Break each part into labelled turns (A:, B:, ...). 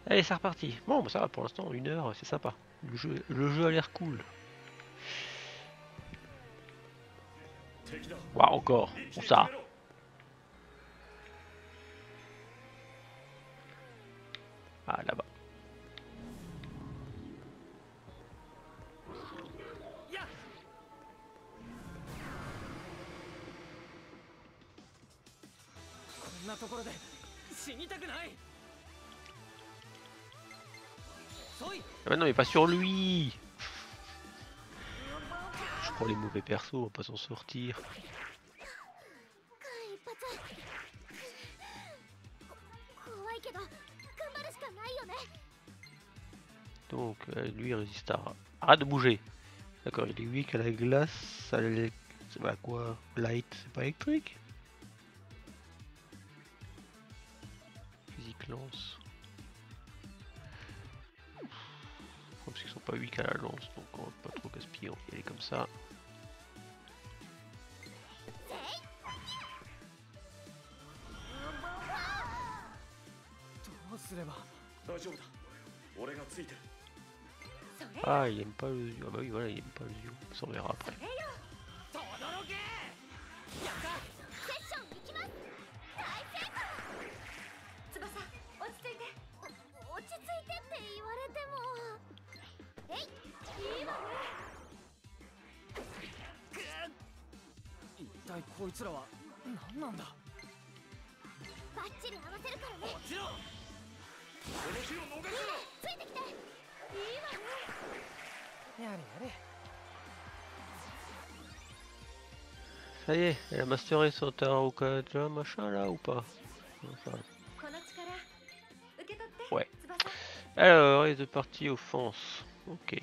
A: Allez, c'est reparti. Bon, bah ça va pour l'instant, 1 heure, c'est sympa. Le jeu a l'air cool. Waouh, encore. Où ça? Ah, là-bas. Ah bah non, mais pas sur lui. Je prends les mauvais persos, on va pas s'en sortir. Donc, lui, il résiste à... Arrête de bouger. D'accord, il est weak à la glace, c'est pas quoi? Light, c'est pas électrique? Physique lance. Parce qu'ils sont pas weak à la lance, donc on va pas trop gaspiller, on va y aller comme ça. Ah, il aime pas le Zio. Ah bah oui, voilà, il aime pas le Zio. Ça on verra après. Ça y est, elle a masteré son Tarokaja machin là ou pas? Enfin, ouais. Alors, il est parti offense. Ok.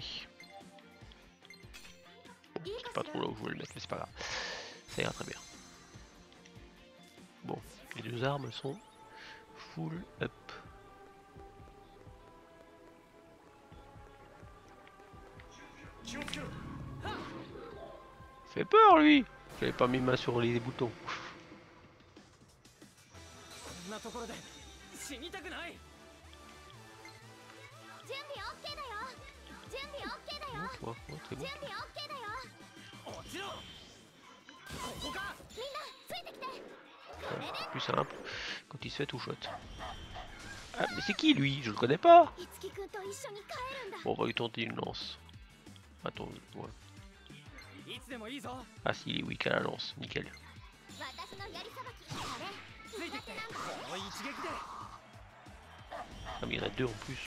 A: Bon, c'est pas trop là où je voulais le mettre, mais c'est pas grave. Ça ira très bien. Bon, les deux armes sont full up. Fait peur lui! J'avais pas mis main sur les boutons. Ouais, c'est bon. C'est plus simple quand il se fait tout shot. Ah, mais c'est qui lui? Je le connais pas! Bon, on va lui tenter une lance. Attends, ouais. Ah si, il est weak à la lance, nickel. Ah mais il y en a deux en plus.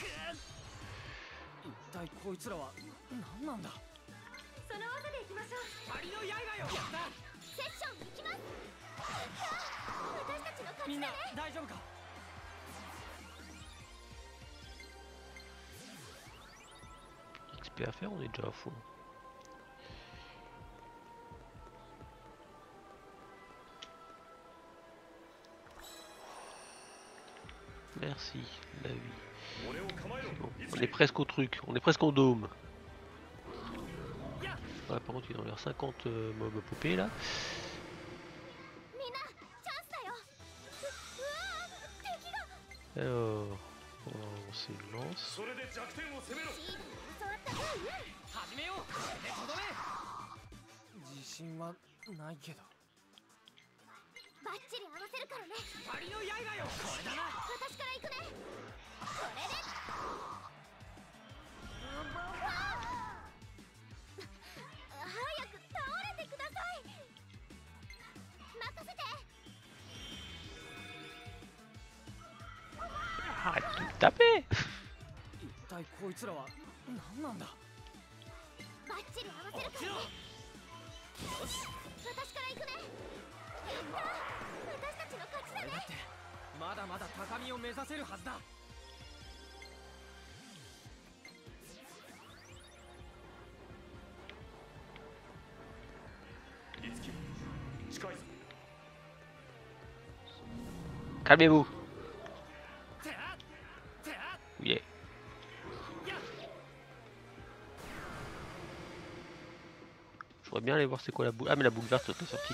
A: XP à faire, on est déjà à fond. Merci, la vie. Bon, on est presque au truc, on est presque en dôme. Ouais, par contre, il y a 50 mobs poupées là. Alors, on va lancer une lance. Arrête de me taper! Calmez-vous! Yeah. Je voudrais bien aller voir c'est quoi la boule. Ah mais la boule verte est sortie.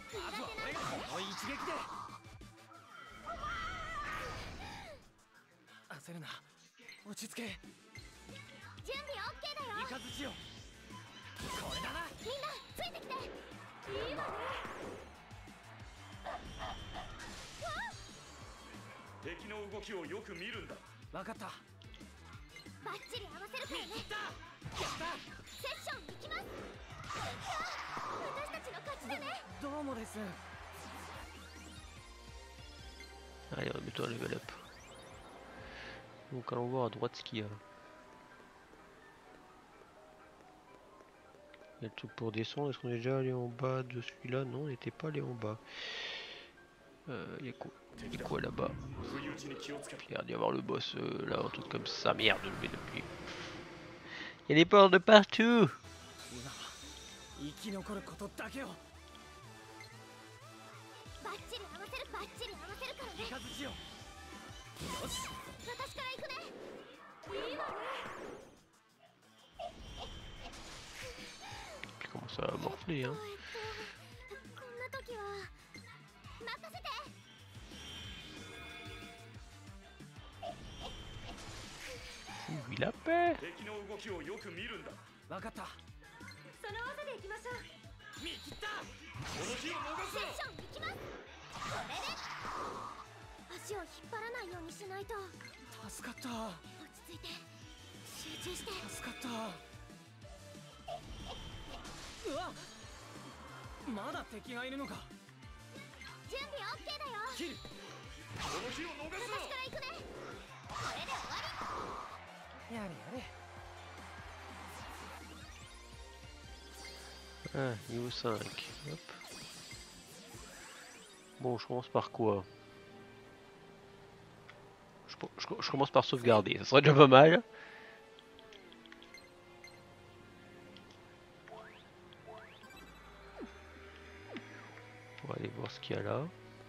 A: Allez, remets-toi un level up. Donc allons voir à droite ce qu'il y a. Il y a le truc pour descendre. Est-ce qu'on est déjà allé en bas de celui-là? Non, on n'était pas allé en bas. Il y a quoi là-bas? Il y a dû y avoir le boss là, un truc comme ça. Merde, je le mets depuis. Il y a des portes de partout. Il commence à morfler, hein. Oui, la paix. Ah, niveau 5. Hop. Bon, je commence par quoi? Je commence par sauvegarder, ça serait déjà pas mal. On va aller voir ce qu'il y a là.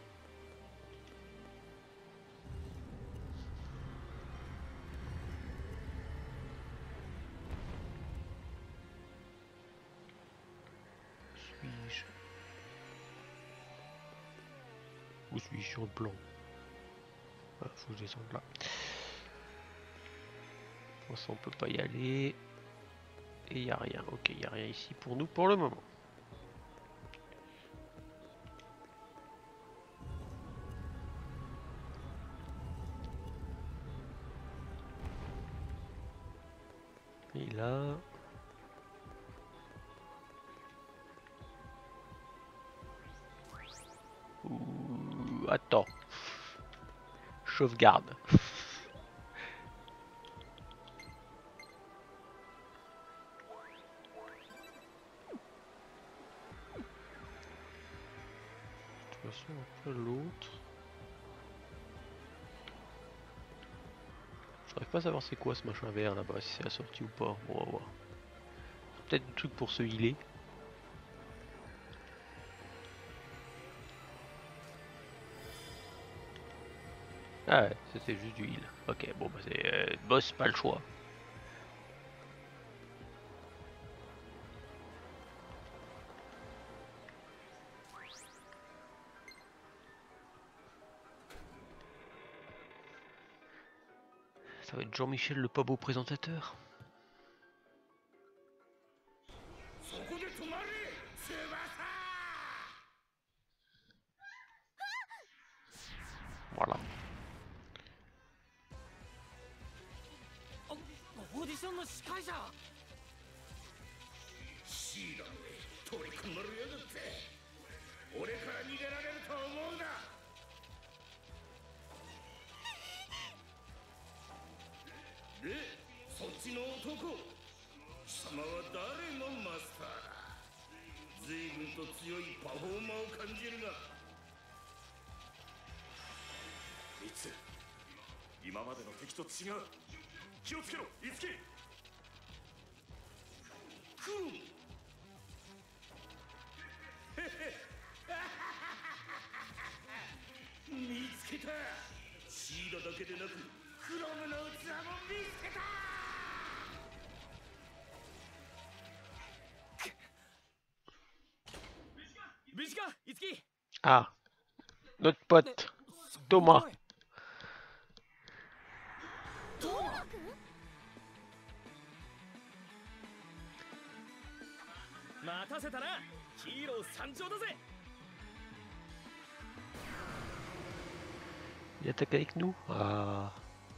A: Suis-je? Où suis-je sur le plan? Ah, faut que je descende là. Pour ça on peut pas y aller. Et il n'y a rien. Ok, il n'y a rien ici pour nous pour le moment. Et là... Ouh, attends. Sauvegarde. De toute façon, après l'autre... Je n'arrive pas à savoir c'est quoi ce machin vert là-bas, si c'est la sortie ou pas. Bon, on va voir. Peut-être du truc pour se healer. Ah ouais, c'était juste du heal. Ok, bon bah c'est boss, pas le choix. Ça va être Jean-Michel le pas beau présentateur. Voilà. Ah, notre pote Thomas. Il attaque avec nous. Ah.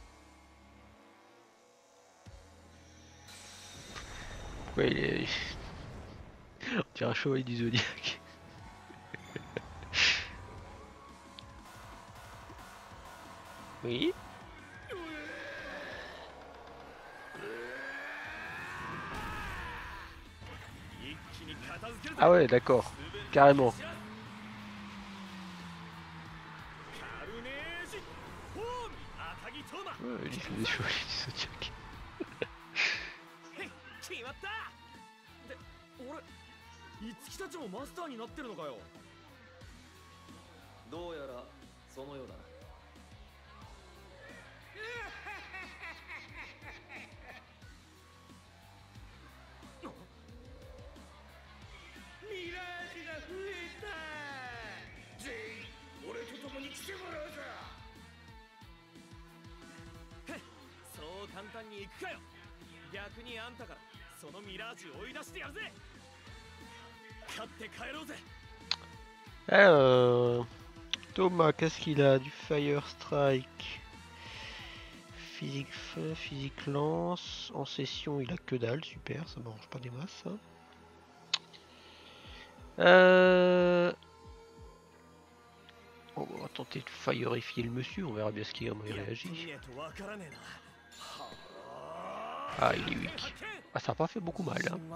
A: Pourquoi il est... On dirait un chevalier du Zodiac. Oui. Ah ouais, d'accord. Carrément. Ouais, il fait des chevaliers du Zodiac.
B: いつきたちもマスターになってるのかよ。どうやらそのようだな。ミラージュが増えた。全員俺と共に来てもらうぞ。そう簡単に行くかよ。逆にあんたからそのミラージュを追い出してやるぜ。
A: Alors, Thomas, qu'est-ce qu'il a? Du Fire Strike, physique feu, physique lance. En session, il a que dalle, super, ça m'arrange pas des masses. Hein. On va tenter de fireifier le monsieur, on verra bien ce qu'il comment il réagit. Ah, il est weak. Ah, ça n'a pas fait beaucoup mal. Hein.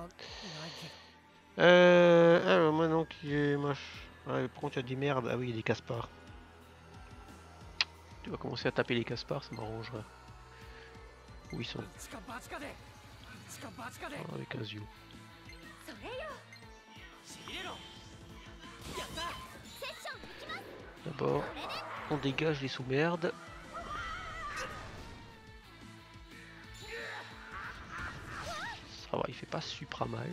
A: Alors maintenant qui est moche. Ouais, par contre il y a des merdes. Ah oui, il y a des Caspar. Tu vas commencer à taper les Caspar, ça m'arrangerait. Où ils sont? Ah, avec Azio. D'abord, on dégage les sous-merdes. Ça va, il fait pas super mal.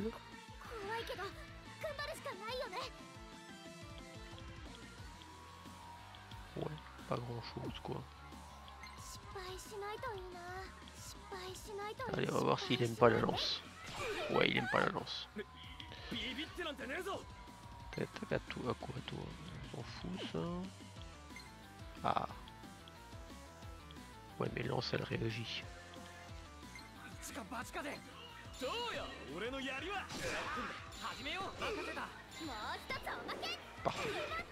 A: Ouais, pas grand chose quoi. Allez, on va voir s'il aime pas la lance. Ouais, il aime pas la lance. Peut-être à tout, à quoi toi? On s'en fout ça. Ah. Ouais, mais lance elle réagit. Parfait.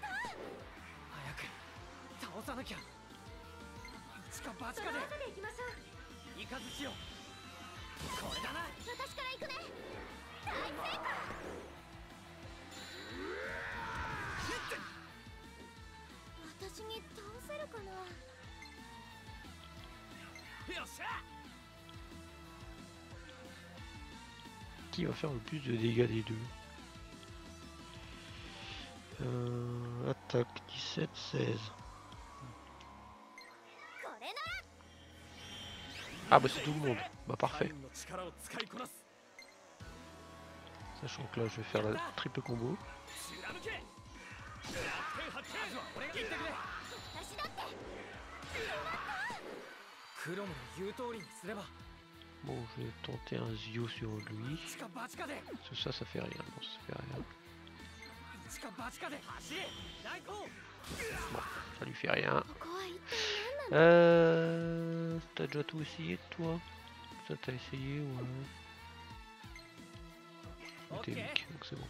A: Qui va faire le plus de dégâts des deux? Attaque 17, 16. Ah bah c'est tout le monde. Bah parfait. Sachant que là je vais faire la triple combo. Bon, je vais tenter un Zio sur lui. Ça fait rien. Non, ça fait rien. Bon, ça lui fait rien. T'as déjà tout essayé toi? Ça t'as essayé ou t'es weak, donc c'est bon.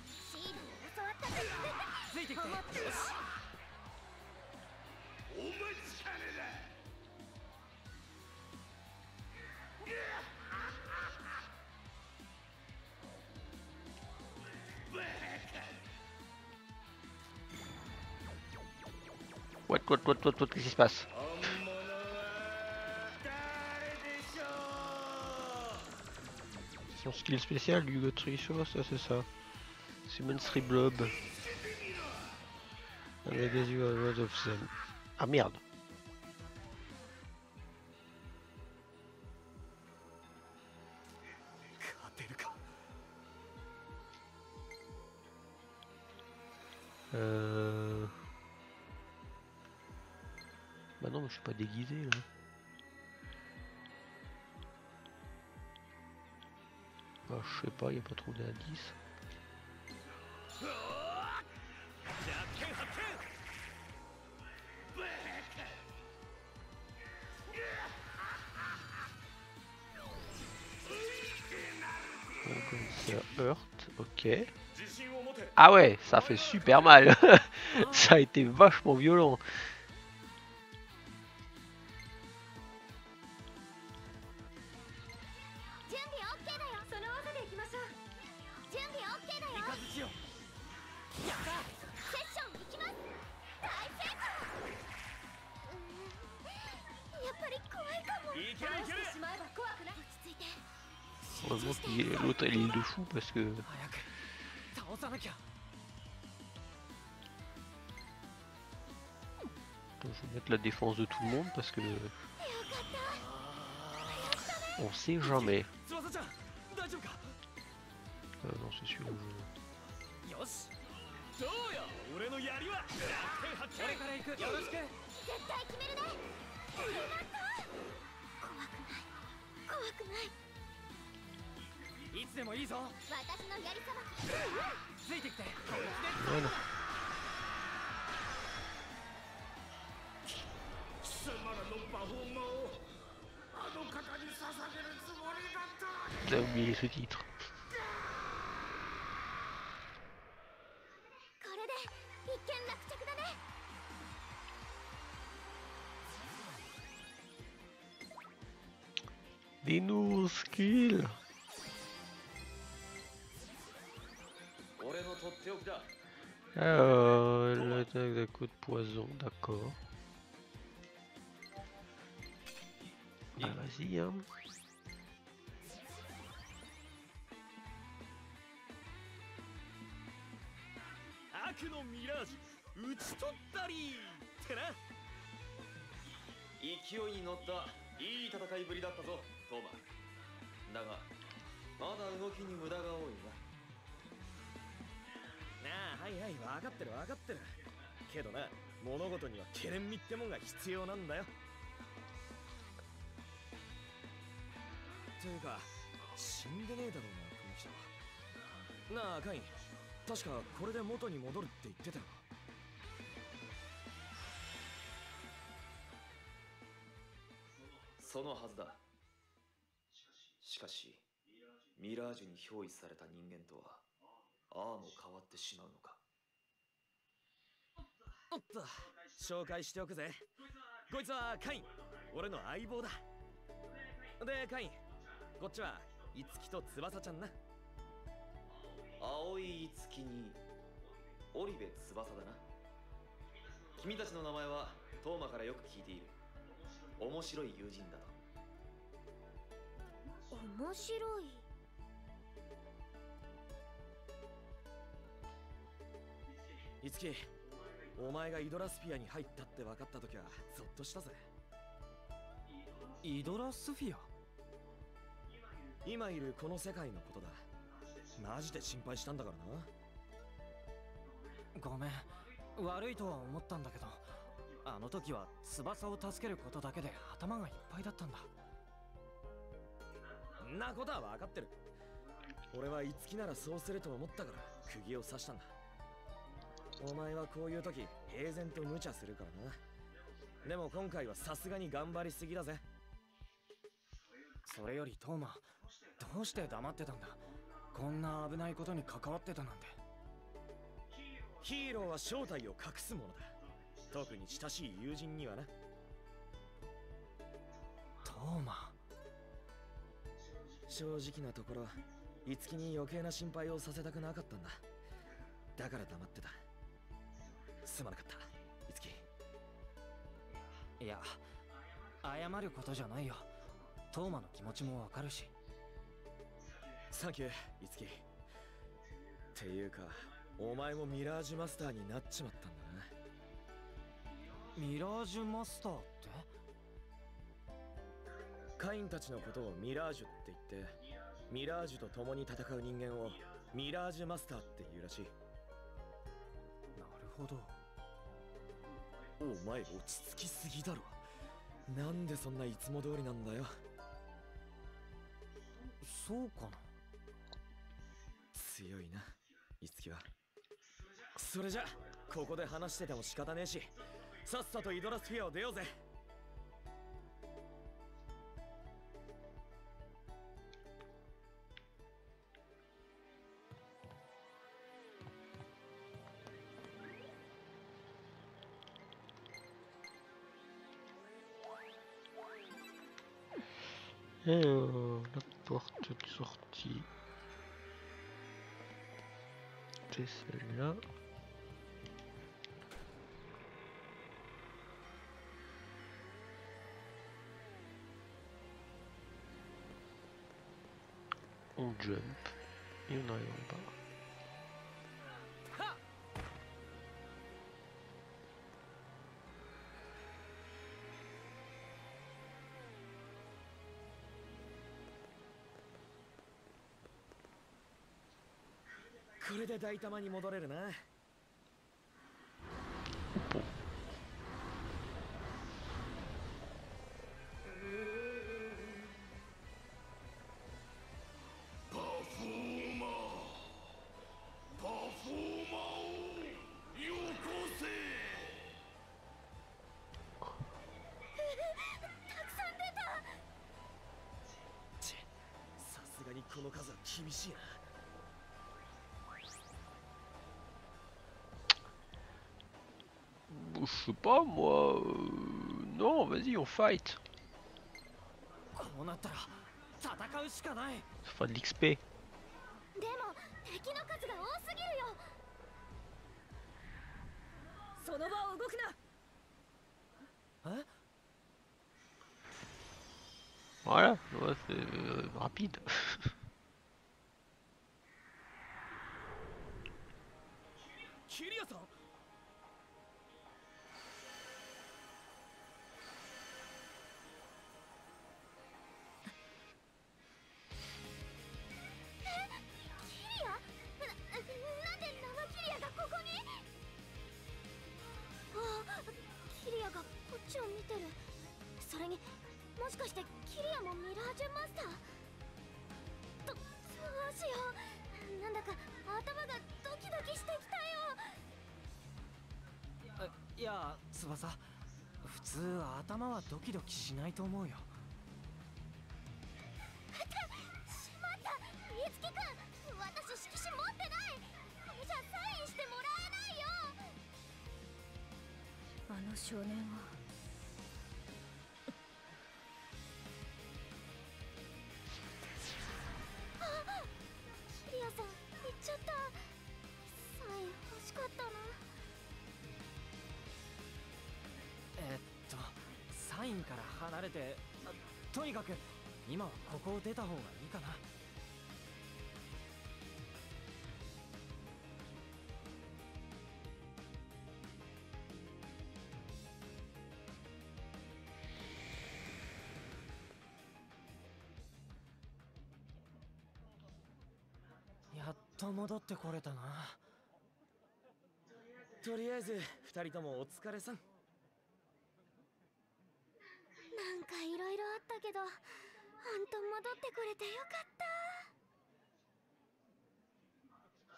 A: What, qu'est-ce qui se passe? Son skill spécial du Gotricho, ça c'est ça. Summon 3 Blob. Avec des World of Them. Ah merde! Bah non, je suis pas déguisé là. Bah, je sais pas, y a pas trop d'indices. Bon, comme ça heurte, ok. Ah ouais, ça fait super mal. Ça a été vachement violent. Heureusement que l'autre il est de fou parce que... Je vais mettre la défense de tout le monde parce que... On sait jamais. Non, c'est sûr. Voilà. J'ai oublié ce titre. Des nouveaux skills. L'attaque d'un coup de poison, d'accord. Bah vas-y hein.
C: ほど。お前落ち着きすぎだろ。なんでそんないつも通りなんだよ。そうかな。強いな、いつきは。それじゃここで話してても仕方ねえし、さっさとイドラスフィアを出ようぜ。
A: Alors, la porte de sortie, c'est celle-là. On jump et on arrive en bas.
C: Ha! これで大玉に戻れるな。
B: パフォーマーをよこせ。
D: たくさん出た。
C: ち、さすがにこの数は厳しいな。
A: Je sais pas moi. Non, vas-y, on fight.
C: こうなったら戦うしかない。
A: Ça fera de l'XP.
D: でも敵の数が多すぎるよ。その場を動くな。
C: え？
A: Voilà, ouais, c'est rapide.
C: キリアさん？
D: キリア？なんで生キリアがここに？ああ、キリアがこっちを見てる。それにもしかしてキリアもミラージュマスター？どうしよう。なんだか頭がドキドキしてきたよ。
C: いや、翼、普通頭はドキドキしないと思うよ。
D: しまった、いつきくん、私色紙持ってない。これじゃサインしてもらえないよ。あの少年はキリアさん、行っちゃった。サイン欲しかったな。
C: サインから離れて、とにかく今はここを出た方がいいかな。やっと戻ってこれたな。とりあえず2人ともお疲れさん。
D: なんかいろいろあったけど、ほんと戻ってこれてよかった。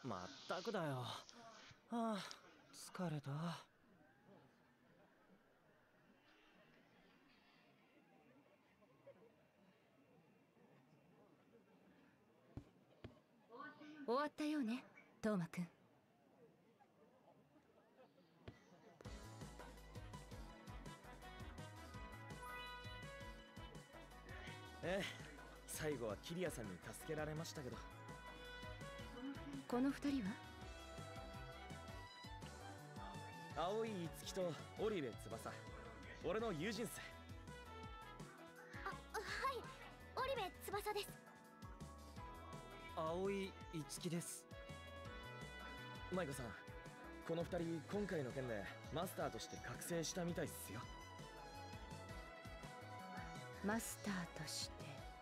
C: まったくだよ。はあ、疲れた。
D: 終わったようね、トーマくん。
C: ええ、最後はキリアさんに助けられましたけど。
D: この二人は？
C: 青い樹とオリベ翼、俺の友人っす。
D: はい、オリベ翼です。
C: 青い樹です。マイコさん、この二人今回の件でマスターとして覚醒したみたいっすよ。
D: マスターとして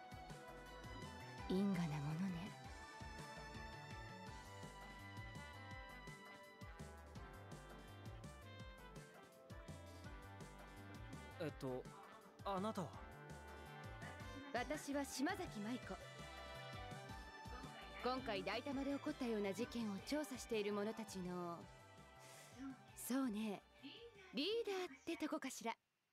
D: 因果なものね。
C: あなたは？
E: 私は島崎舞子。今回大玉で起こったような事件を調査している者たちの、そうね、リーダーってとこかしら。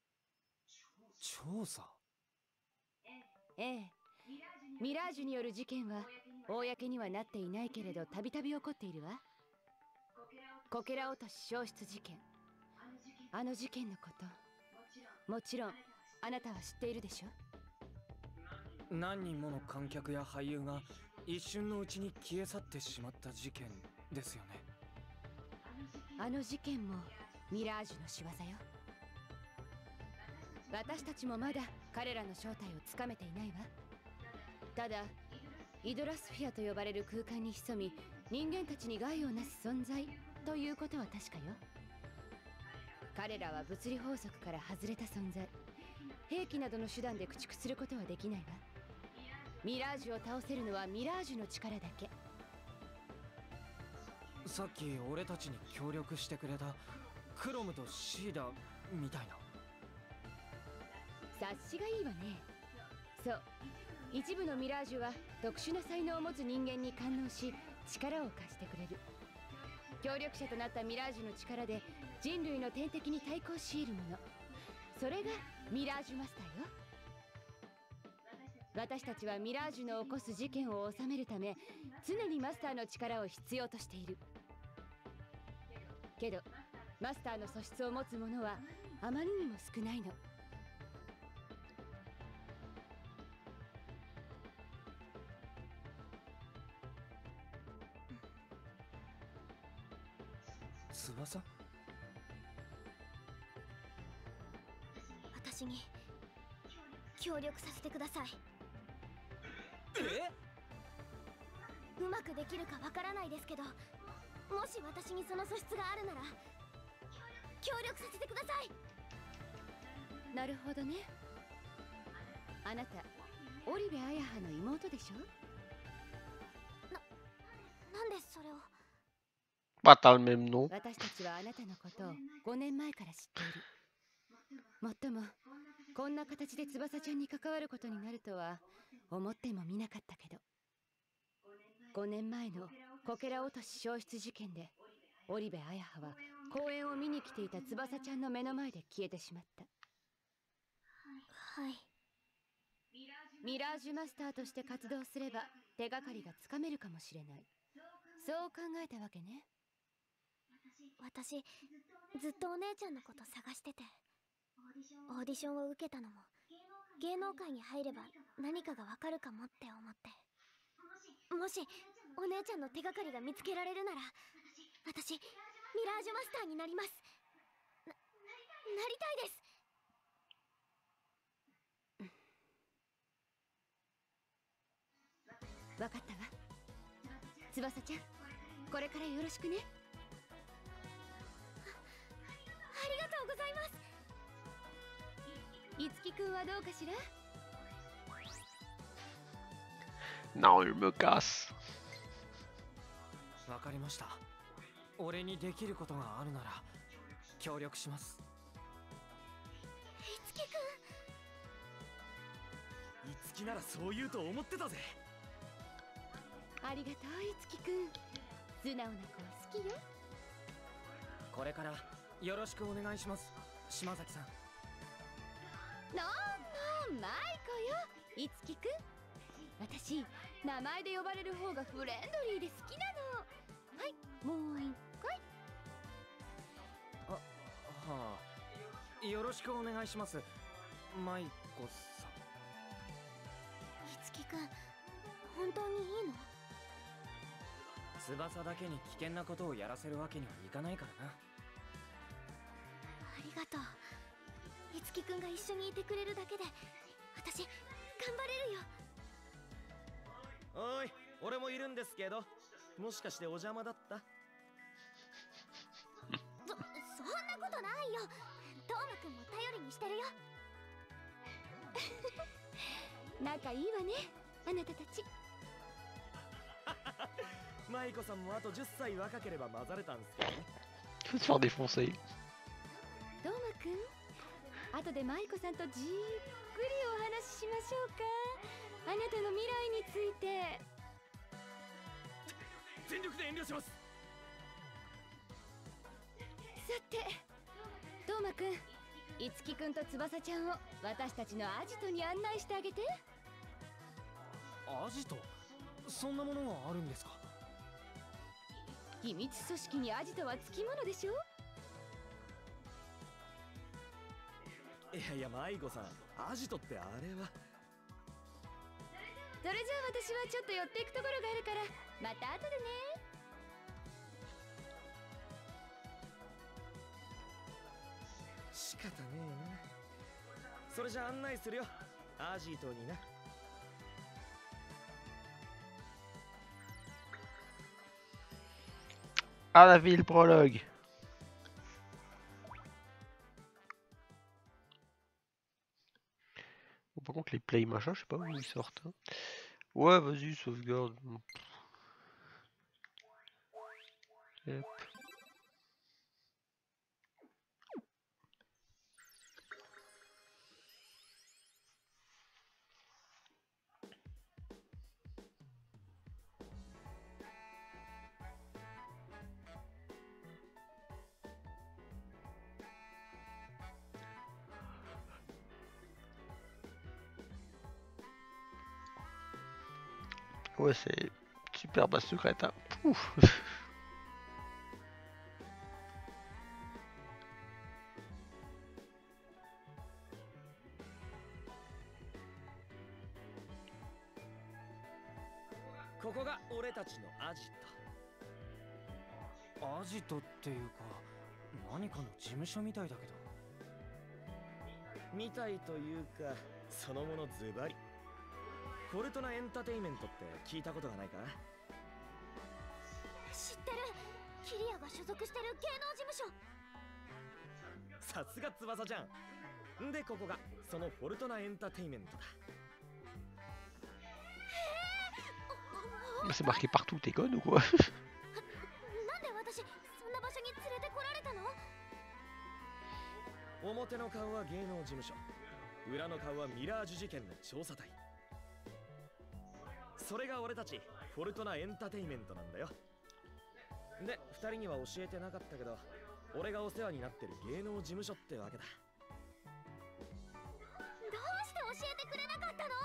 C: 調査？
E: ええ、ミラージュによる事件は公にはなっていないけれど、たびたび起こっているわ。こけら落とし消失事件、あの事件のこと、もちろんあなたは知っているでしょ。
C: 何人もの観客や俳優が一瞬のうちに消え去ってしまった事件ですよね。
E: あの事件もミラージュの仕業よ。私たちもまだ彼らの正体をつかめていないわ。ただイドラスフィアと呼ばれる空間に潜み、人間たちに害をなす存在ということは確かよ。彼らは物理法則から外れた存在。兵器などの手段で駆逐することはできないわ。ミラージュを倒せるのはミラージュの力だけ。
C: さっき俺たちに協力してくれたクロムとシーダみたいな。
E: 察しがいいわね。そう、一部のミラージュは特殊な才能を持つ人間に感応し、力を貸してくれる。協力者となったミラージュの力で人類の天敵に対抗し得るもの、それがミラージュマスターよ。私たちはミラージュの起こす事件を収めるため、常にマスターの力を必要としている。けどマスターの素質を持つ者はあまりにも少ないの。
C: 翼？
D: 私に協力させてください。うまくできるかわからないですけど、もし私にその素質があるなら協力させてください。
E: なるほどね。あなたオリベアヤハの妹でしょ。
D: なんでそれを。
A: Pas t'as le même nom.
E: 私たちはあなたのことを5年前から知っている。もっともこんな形で翼ちゃんに関わることになるとは思ってもみなかったけど、5年前のこけら落とし消失事件でオリベアヤハは公演を見に来ていた翼ちゃんの目の前で消えてしまった。
D: はい。
E: ミラージュマスターとして活動すれば手がかりがつかめるかもしれない、そう考えたわけね。
D: 私ずっとお姉ちゃんのこと探してて、オーディションを受けたのも芸能界に入れば何かがわかるかもって思って。もしお姉ちゃんの手がかりが見つけられるなら、私ミラージュマスターになります。なりたいです。
E: わかったわ。翼ちゃん、これからよろしくね。
D: ありがとうございます。
E: いつきくんはどうかしら。
A: Non, je me casse.
C: わかりました。俺にできることがあるなら協力します。
D: いつきくん。
C: いつきならそう言うと思ってたぜ。
E: ありがとう、いつきくん。素直な子は好きよ。
C: これからよろしくお願いします、島崎さん。
E: マイコよ、いつきくん。私名前で呼ばれる方がフレンドリーで好きなの。はい、もう一回。
C: はあ、よろしくお願いします、マイコさん。
D: いつきくん、本当にいいの？
C: 翼だけに危険なことをやらせるわけにはいかないからな。
D: ありがとう。いつきくんが一緒にいてくれるだけで私頑張れるよ。
F: おい、俺もいるんですけど、もしかしてお邪魔だった？
D: そんなことないよ。トーマくんも頼りにしてるよ。
E: 仲いいわね、あなたたち。
F: マイコさんもあと10歳若ければ混ざれたんすけどね。
A: Je vais te faire défoncer.
E: トーマくん、 後で舞子さんとじっくりお話ししましょうか。あなたの未来について。
F: 全力で遠慮します。
E: さてトーマくん、いつきくんと翼ちゃんを私たちのアジトに案内してあげて。
F: アジト、そんなものがあるんですか？
E: 秘密組織にアジトはつきものでしょ。
F: いやいや、迷子さん、アジトってあれは。
E: それじゃあ私はちょっと寄っていくところがあるからまた後でね。
F: 仕方ねえな。それじゃあ案内するよ、アジトにな。
A: À la ville prologue. Bon, par contre les play machin, je sais pas où ils sortent. Hein. Ouais, vas-y, sauvegarde. Hop. Ouais, c'est super base secrète. Hein. Ouf.
F: ここが俺たちのアジト。
G: アジトっていうか、何かの事務所みたいだけど。
F: みたいというか、そのものズバリ。フォルトナエンターテイメントって聞いたことがないか？
D: 知ってる。キリアが所属してる芸能事務所。
F: さすが翼ちゃん。でここがそのフォルトナエンターテイメントだ。
A: C'est marqué partout, t'es conne ou quoi?
D: なんで私そんな場所に連れてこられたの？
F: 表の顔は芸能事務所、裏の顔はミラージュ事件の調査隊。それが俺たちフォルトナエンターテイメントなんだよ。で、二人には教えてなかったけど、俺がお世話になってる芸能事務所ってわけだ。
D: どうして教えてくれなかったの？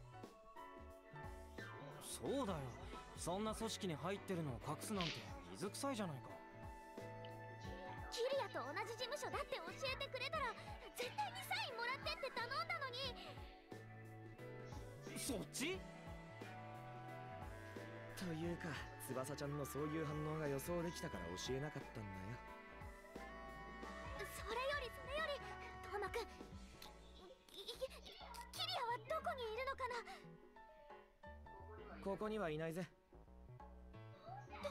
G: そうだよ、そんな組織に入ってるのを隠すなんて水臭いじゃないか。
D: キリアと同じ事務所だって教えてくれたら絶対にサインもらってって頼んだのに。
G: そっち？
F: というか、翼ちゃんのそういう反応が予想できたから教えなかったんだよ。
D: それよりトーマくん、キリアはどこにいるのかな？
F: ここにはいないぜ。
D: ど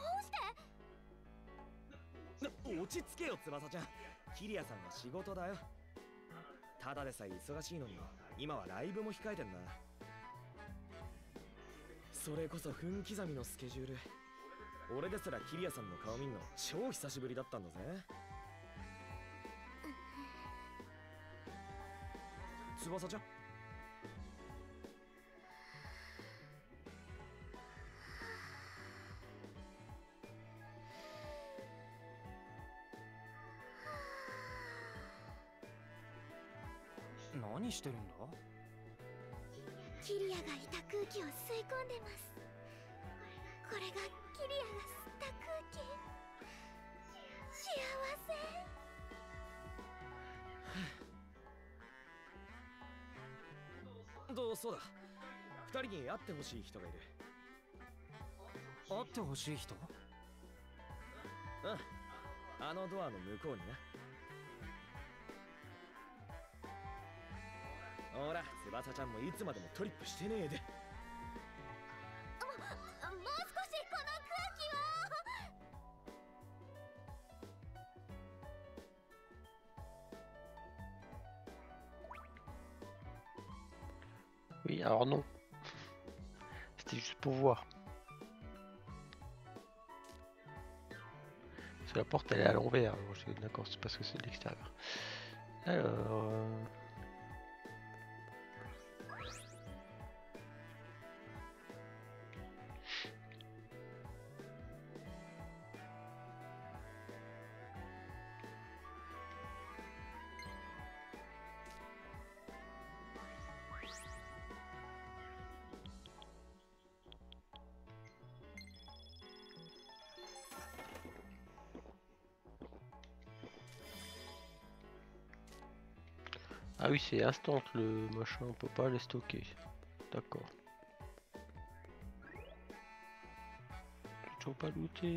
D: うして？
F: 落ち着けよ翼ちゃん。キリアさんは仕事だよ。ただでさえ忙しいのに今はライブも控えてんだ。それこそ分刻みのスケジュール。俺ですらキリアさんの顔見んの超久しぶりだったんだぜ。翼ちゃん、
G: 何してるんだ？
D: キリアがいた空気を吸い込んでます。これがキリアが吸った空気。幸せ。
F: そうだ。二人に会ってほしい人がいる。
G: 会ってほしい人？
F: うん。あのドアの向こうにな。ほら、翼ちゃんもいつまでもトリップしてねえで。
D: もう少しこの空気を。
A: Oui, alors non. C'était juste pour voir. Parce que la porte elle est à l'envers. D'accord, c'est parce que c'est de l'extérieur. Alors... Ah oui, c'est instant le machin, on peut pas les stocker. D'accord. J'ai toujours pas looté.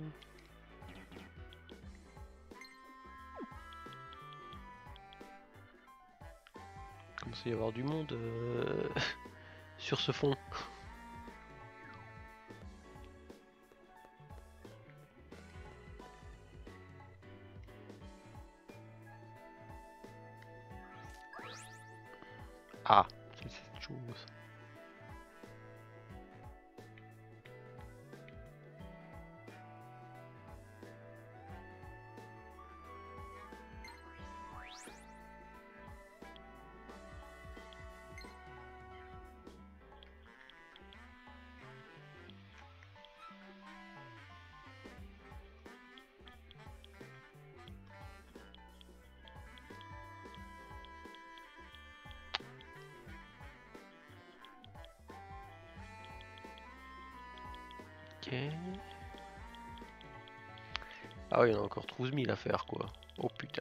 A: Commence à y avoir du monde sur ce fond. Ah, c'est cette chose. Ok. Ah oui, il y en a encore 12 000 à faire quoi. Oh putain.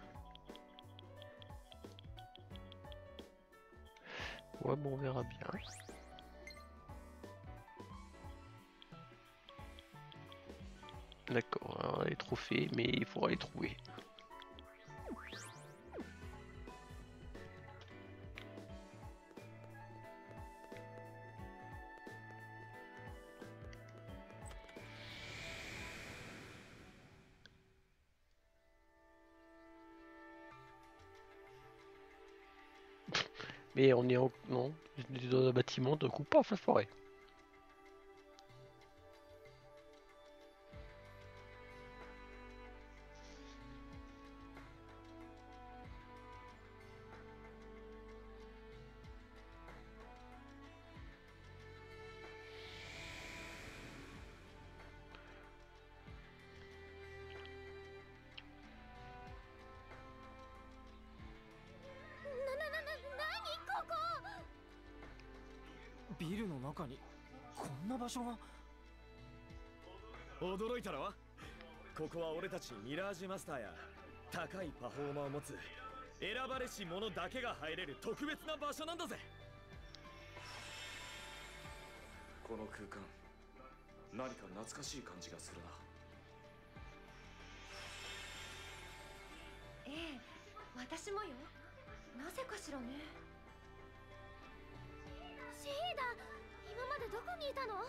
A: Ouais, bon, on verra bien. D'accord, alors les trophées, mais il faudra les trouver. Mais on est en... Non, j'étais dans un bâtiment, d'un coup, paf, la forêt.
G: ビルの中にこんな場所が。
F: 驚いたろ。ここは俺たちミラージュマスターや高いパフォーマーを持つ選ばれし者だけが入れる特別な場所なんだぜ。
H: この空間、何か懐かしい感じがするな。
I: ええ、私もよ。なぜかしらね。
D: シーダ、今までどこにいたの？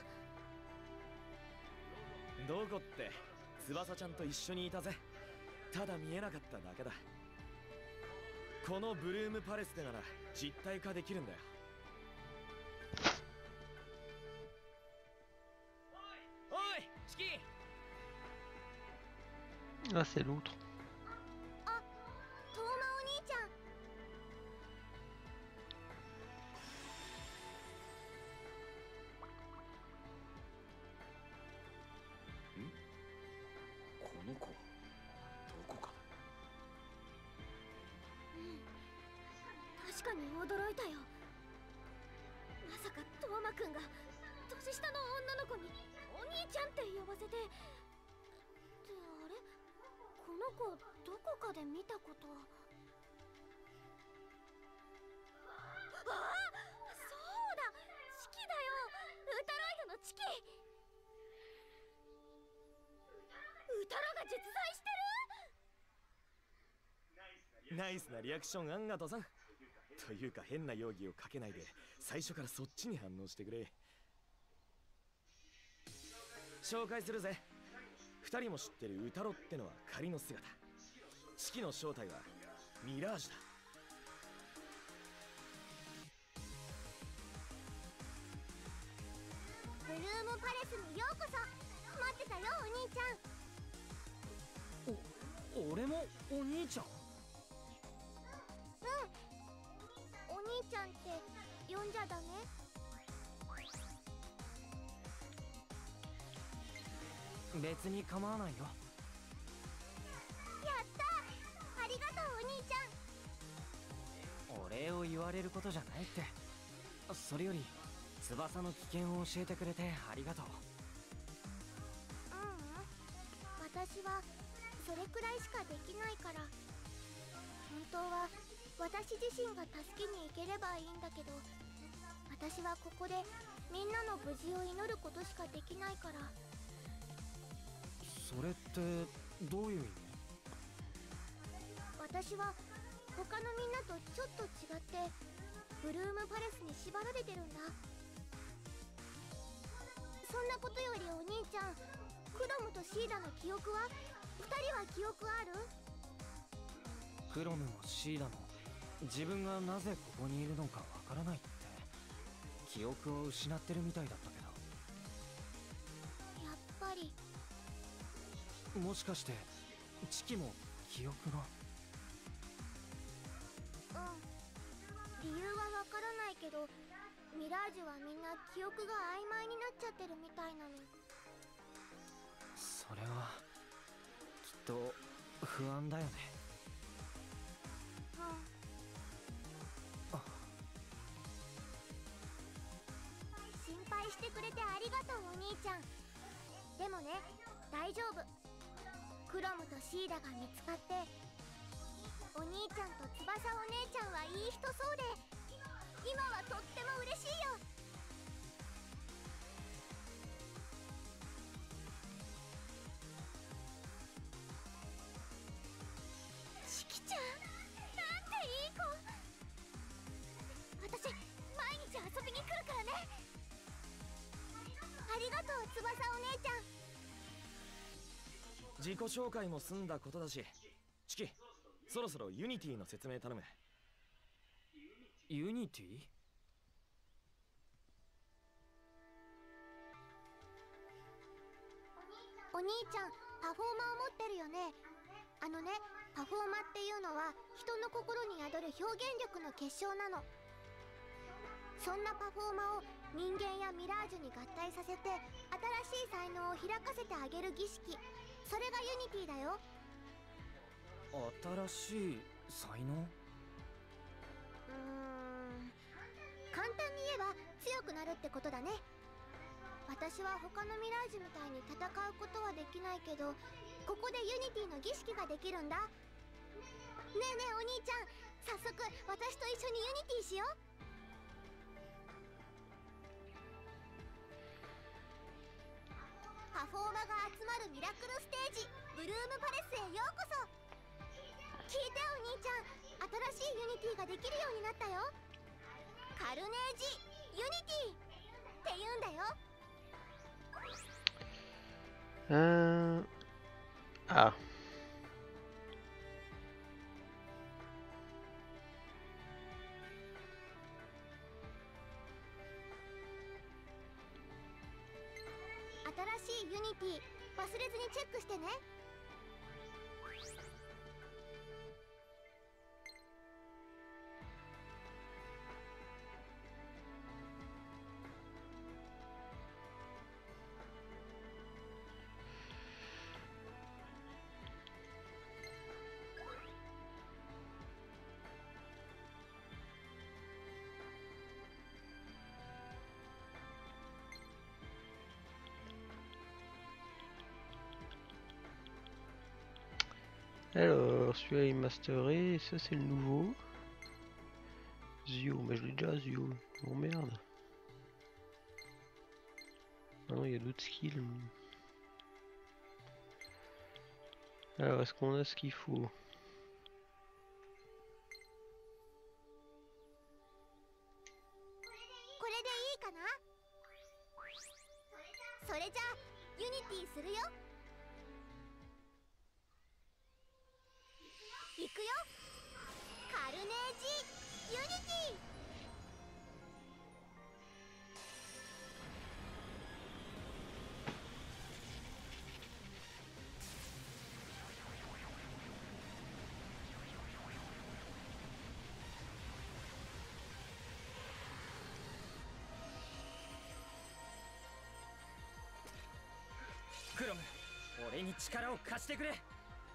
F: どこって翼ちゃんと一緒にいたぜ。ただ見えなかっただけだ。このブルームパレスでなら実体化できるんだよ。おい、チキ。
A: Ah, c'est l'autre.
D: あ、トーマお兄ちゃん。
H: この子はどこか。
D: 確かに驚いたよ。まさかトーマくんが年下の女の子にお兄ちゃんって呼ばせて。ってあれ、この子どこかで見たことは。ああ、そうだ、チキだよ。ウタロイドのチキ。ウタロが実在してる。
F: ナイスなリアクションあんがとさん。というか変な容疑をかけないで最初からそっちに反応してくれ。紹介するぜ。二人も知ってるウタロってのは仮の姿。チキの正体はミラージュだ。
D: ブルームパレスにようこそ。待ってたよ、お兄ちゃん。
G: 俺もお兄ちゃん。
D: ちゃんって呼んじゃダメ？
G: 別に構わないよ。
D: やったー、ありがとうお兄ちゃん。
G: お礼を言われることじゃないって。それより翼の危険を教えてくれてありがとう。
D: 私はそれくらいしかできないから。本当は私自身が助けに行ければいいんだけど、私はここでみんなの無事を祈ることしかできないから。
G: それってどういう意味？
D: 私は他のみんなとちょっと違ってブルームパレスに縛られてるんだ。そんなことよりお兄ちゃん、クロムとシーダの記憶は？2人は記憶ある？
G: クロムもシーダも自分がなぜここにいるのかわからないって記憶を失ってるみたいだったけ
D: やっぱり。
G: ど、もしかしてチキも記憶が？
D: 理由はわからないけど、ミラージュはみんな記憶が曖昧になっちゃってるみたいなの。
G: それはきっと不安だよね。
D: 心配してくれてありがとうお兄ちゃん。でもね、大丈夫。クロムとシーダが見つかって、お兄ちゃんと翼お姉ちゃんはいい人そうで、今はとっても嬉しいよ。チキちゃん、なんていい子。私毎日遊びに来るからね。ありがとう翼お姉ちゃん。
F: 自己紹介も済んだことだし、チキ、そろそろユニティの説明頼む。
G: ユニティ？
D: お兄ちゃん、パフォーマーを持ってるよね。あのね、パフォーマーっていうのは人の心に宿る表現力の結晶なの。そんなパフォーマーを人間やミラージュに合体させて新しい才能を開かせてあげる儀式、それがユニティだよ。
G: 新しい才能？
D: 簡単に言えば強くなるってことだね。私は他のミラージュみたいに戦うことはできないけど、ここでユニティの儀式ができるんだ。ねえねえお兄ちゃん、早速私と一緒にユニティしよう。パフォーマーが集まるミラクルステージ、ブルームパレスへようこそ。聞いてお兄ちゃん、新しいユニティができるようになったよ。カルネージユニティって言うんだよ。
A: あ。
D: 新しいユニティ忘れずにチェックしてね。
A: Alors, celui-là est masteré, et ça c'est le nouveau. Zio, mais je l'ai déjà Zio. Oh merde. Ah non, il y a d'autres skills. Alors, est-ce qu'on a ce qu'il faut?
D: これでいいかな？それじゃあユニティするよ。いくよ。カルネージユニティ。
C: 俺に力を貸してくれ。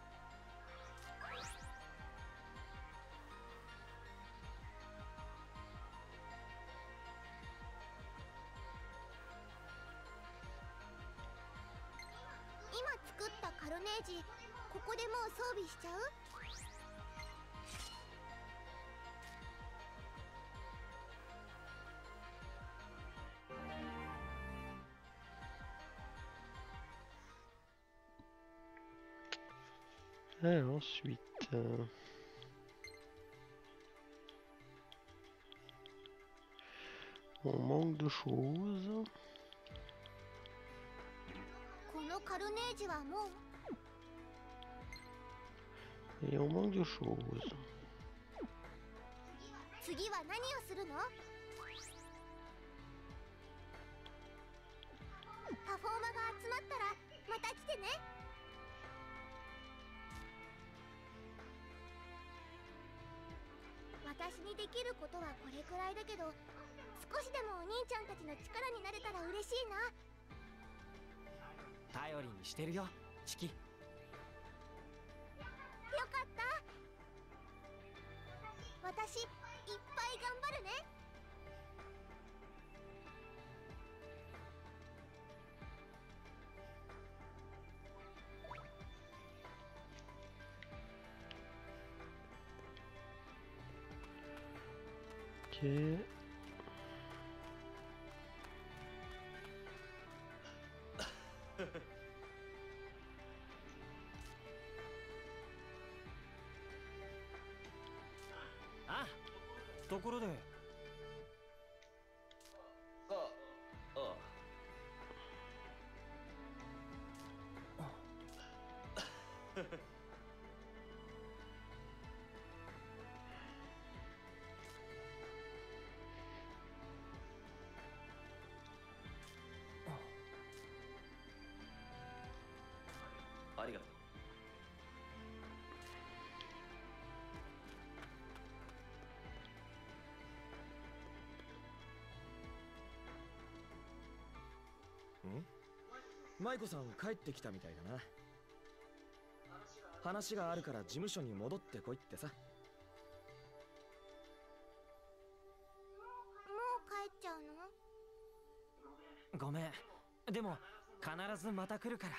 D: 今作ったカルネージ、ここでもう装備しちゃう？
A: Ensuite, on manque de choses.
D: このカルネージはもう
A: Et on manque de choses.
D: 次は何をするの？パフォーマが集まったらまた来てね。私にできることはこれくらいだけど、少しでもお兄ちゃんたちの力になれたら嬉しいな。
C: 頼りにしてるよ、チキ。
D: よかった。私いっぱい頑張るね。
A: Ok.
C: あ、ところで。
F: ありがとう。
C: 舞子さん帰ってきたみたいだな。話があるから事務所に戻ってこいってさ。
D: もう帰っちゃうの？
C: ごめん。でも必ずまた来るから。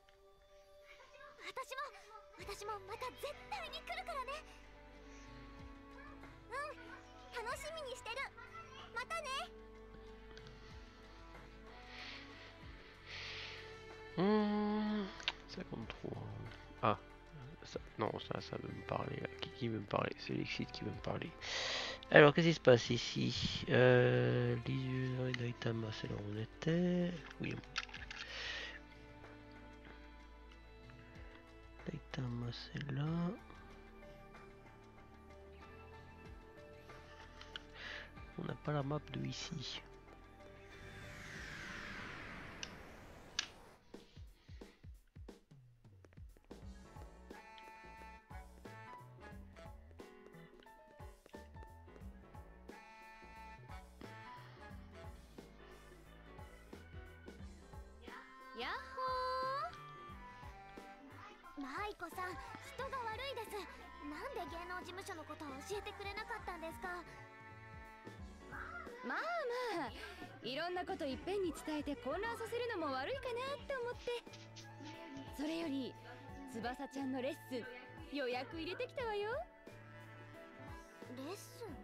D: 私もまた絶対に来るからね。うん、楽しみにしてる。またね。
A: 53. Ah, ça, non, ça veut me parler. Qui veut me parler? C'est Lexit qui veut me parler. Alors, qu'est-ce qui se passe ici? L'Isu et Daitama, c'est là où on était. Oui. Daitama, c'est là. On n'a pas la map de ici.
D: 舞子さん、人が悪いです。なんで芸能事務所のことを教えてくれなかったんですか？
E: まあまあ、いろんなこといっぺんに伝えて混乱させるのも悪いかなって思って。それより翼ちゃんのレッスン予約入れてきたわよ。
D: レッスン？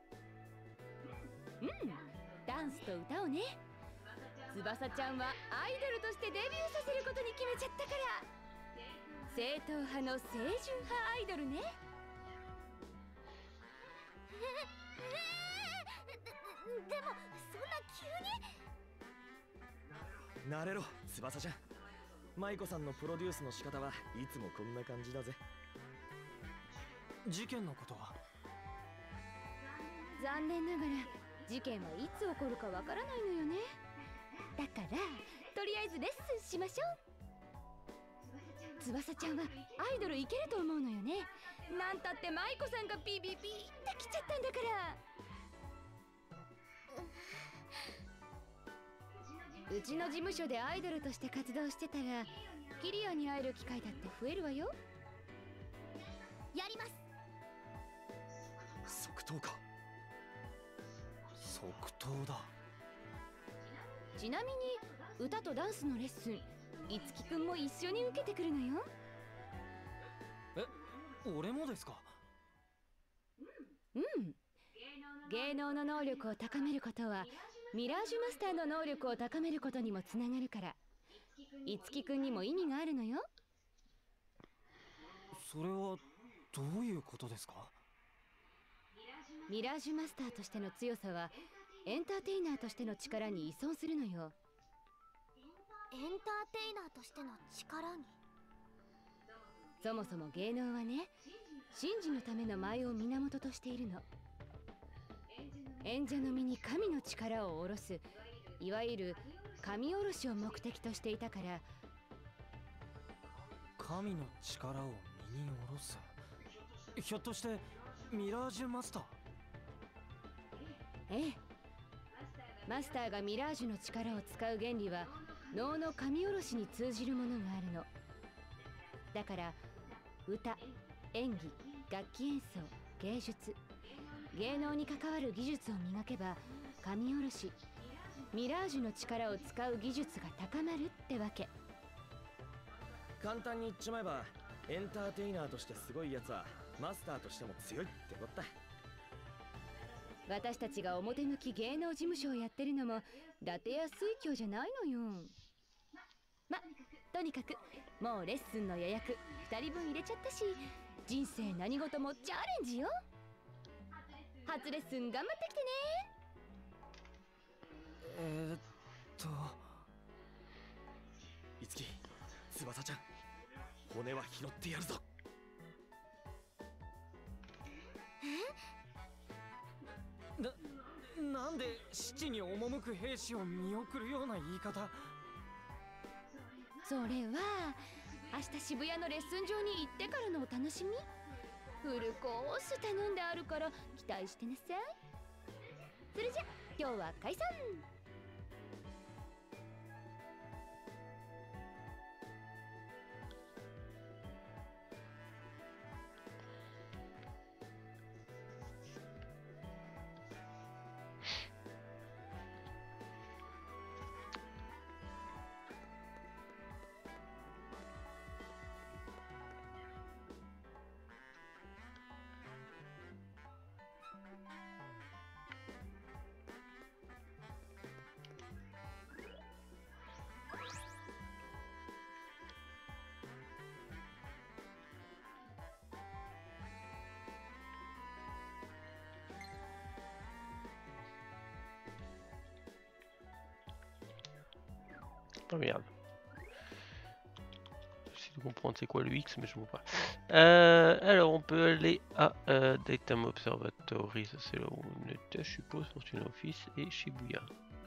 E: ダンスと歌をね。翼ちゃんはアイドルとしてデビューさせることに決めちゃったから。正統派の清純派アイドルね。
D: でもそんな急に。
C: 慣れろ、翼ちゃん。舞子さんのプロデュースの仕方はいつもこんな感じだぜ。事件のことは？
E: 残念ながら事件はいつ起こるかわからないのよね。だからとりあえずレッスンしましょう。翼ちゃんはアイドルいけると思うのよね。なんたって舞子さんがビビビってきちゃったんだから。うちの事務所でアイドルとして活動してたらキリアに会える機会だって増えるわよ。
D: やります。
F: 即答か。
G: 即答だ。
E: ちなみに歌とダンスのレッスン、いつきくんも一緒に受けてくるのよ。
G: 俺もですか？
E: うん。芸能の能力を高めることはミラージュマスターの能力を高めることにもつながるから、いつきくんにも意味があるのよ。
G: それはどういうことですか？
E: ミラージュマスターとしての強さはエンターテイナーとしての力に依存するのよ。
D: エンターテイナーとしての力に。
E: そもそも芸能はね、神事のための舞を源としているの。演者の身に神の力を下ろす、いわゆる神下ろしを目的としていたから。
G: 神の力を身に下ろす。ひょっとしてミラージュマスター？
E: ええ。マスターがミラージュの力を使う原理は能の神下ろしに通じるものがあるの。だから歌、演技、楽器演奏、芸術、芸能に関わる技術を磨けば神下ろし、ミラージュの力を使う技術が高まるってわけ。
C: 簡単に言っちまえば、エンターテイナーとしてすごいやつはマスターとしても強いってことだ。
E: 私たちが表向き芸能事務所をやってるのも伊達や水郷じゃないのよ。とにかくもうレッスンの予約2人分入れちゃったし、人生何事もチャレンジよ。初レッスン頑張ってきてね。
F: いつき、翼ちゃん、骨は拾ってやるぞ。
G: なんで七に赴く兵士を見送るような言い方？
E: それは明日渋谷のレッスン場に行ってからのお楽しみ。フルコース頼んであるから期待してなさい。それじゃ今日は解散。
A: Oh merde. J'essaie de comprendre c'est quoi le X, mais je ne vois pas. Alors on peut aller à Daytime Observatory, ça c'est là où on était, je suppose, Fortune Office et Shibuya.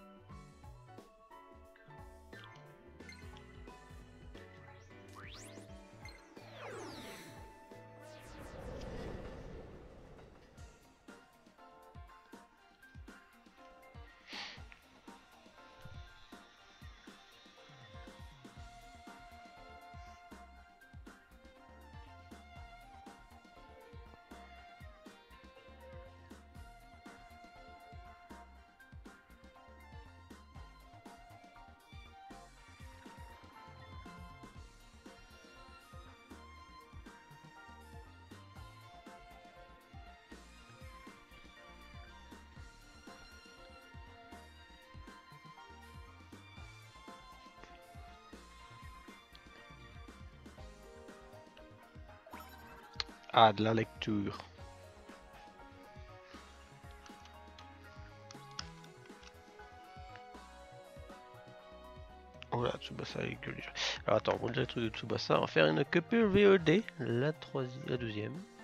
A: Ah, de la lecture. Oh là, Tsubasa avec les... Alors attends, on va dire le truc de Tsubasa. On va faire une coupure VOD, la deuxième.